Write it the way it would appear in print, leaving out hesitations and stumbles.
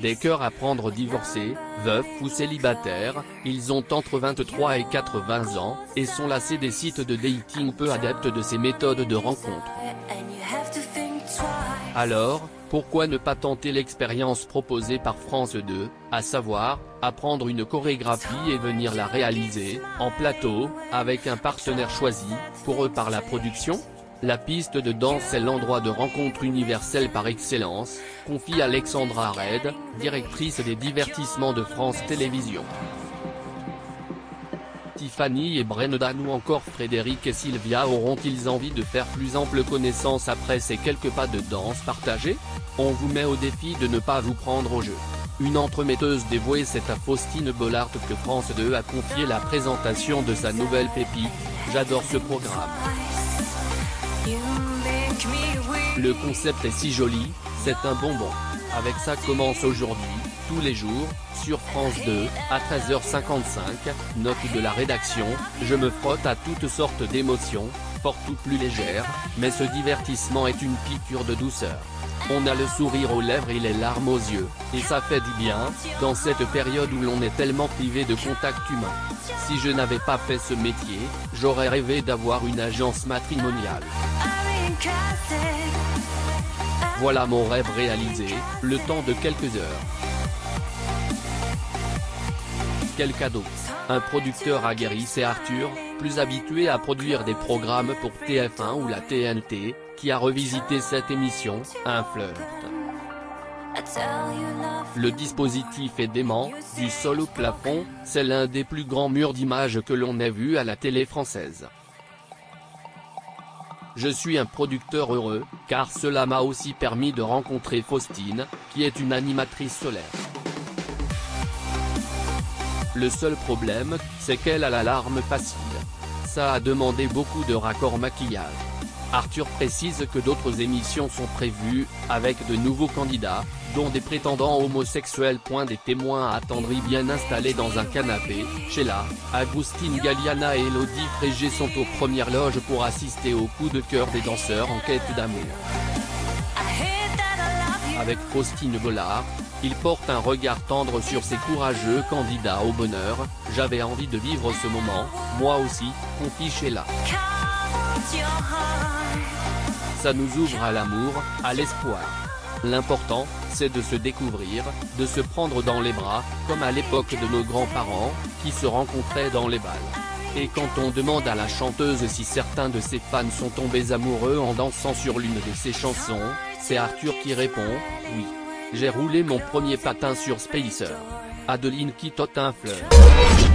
Des cœurs à prendre divorcés, veufs ou célibataires, ils ont entre 23 et 80 ans, et sont lassés des sites de dating peu adeptes de ces méthodes de rencontre. Alors, pourquoi ne pas tenter l'expérience proposée par France 2, à savoir, apprendre une chorégraphie et venir la réaliser, en plateau, avec un partenaire choisi, pour eux par la production ? La piste de danse est l'endroit de rencontre universel par excellence, confie Alexandra Red, directrice des divertissements de France Télévisions. Tiffany et Brendan ou encore Frédéric et Sylvia auront-ils envie de faire plus ample connaissance après ces quelques pas de danse partagés? On vous met au défi de ne pas vous prendre au jeu. Une entremetteuse dévouée, c'est à Faustine Bollard que France 2 a confié la présentation de sa nouvelle pépite, J'adore ce programme. Le concept est si joli, c'est un bonbon. Avec ça commence aujourd'hui, tous les jours, sur France 2, à 13h55, note de la rédaction, je me frotte à toutes sortes d'émotions, fortes ou plus légères, mais ce divertissement est une piqûre de douceur. On a le sourire aux lèvres et les larmes aux yeux, et ça fait du bien, dans cette période où l'on est tellement privé de contact humain. Si je n'avais pas fait ce métier, j'aurais rêvé d'avoir une agence matrimoniale. Voilà mon rêve réalisé, le temps de quelques heures. Quel cadeau! Un producteur aguerri, c'est Arthur, plus habitué à produire des programmes pour TF1 ou la TNT, qui a revisité cette émission, un flirt. Le dispositif est dément, du sol au plafond, c'est l'un des plus grands murs d'images que l'on ait vu à la télé française. Je suis un producteur heureux, car cela m'a aussi permis de rencontrer Faustine, qui est une animatrice solaire. Le seul problème, c'est qu'elle a la larme facile. Ça a demandé beaucoup de raccords maquillage. Arthur précise que d'autres émissions sont prévues, avec de nouveaux candidats, dont des prétendants homosexuels. Des témoins attendris bien installés dans un canapé, Sheila, Agustine Galliana et Elodie Frégé sont aux premières loges pour assister au coup de cœur des danseurs en quête d'amour. Avec Faustine Bollard, il porte un regard tendre sur ces courageux candidats au bonheur. J'avais envie de vivre ce moment, moi aussi, confie Sheila. Ça nous ouvre à l'amour, à l'espoir. L'important, c'est de se découvrir, de se prendre dans les bras, comme à l'époque de nos grands-parents, qui se rencontraient dans les bals. Et quand on demande à la chanteuse si certains de ses fans sont tombés amoureux en dansant sur l'une de ses chansons, c'est Arthur qui répond, oui. J'ai roulé mon premier patin sur Spacer. Adeline qui tote un fleur.